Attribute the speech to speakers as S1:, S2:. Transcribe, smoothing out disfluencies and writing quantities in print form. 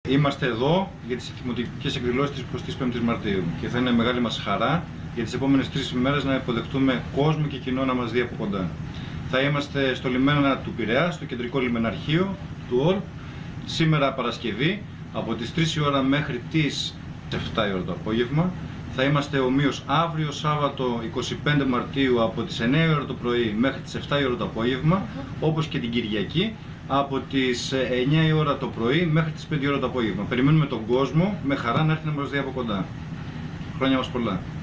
S1: Είμαστε εδώ για τις δημοτικές εκδηλώσεις της 25ης Μαρτίου και θα είναι μεγάλη μας χαρά για τις επόμενες 3 ημέρες να υποδεχτούμε κόσμο και κοινό να μας δει από κοντά. Θα είμαστε στο λιμένα του Πειραιά, στο κεντρικό λιμεναρχείο του ΟΛ, σήμερα Παρασκευή, από τις 3 η ώρα μέχρι τις 7 η ώρα το απόγευμα. Θα είμαστε ομοίως αύριο Σάββατο 25 Μαρτίου από τις 9 η ώρα το πρωί μέχρι τις 7 η ώρα το απόγευμα, όπως και την Κυριακή από τις 9 η ώρα το πρωί μέχρι τις 5 η ώρα το απόγευμα. Περιμένουμε τον κόσμο με χαρά να έρθει να μας δει από κοντά. Χρόνια μας πολλά.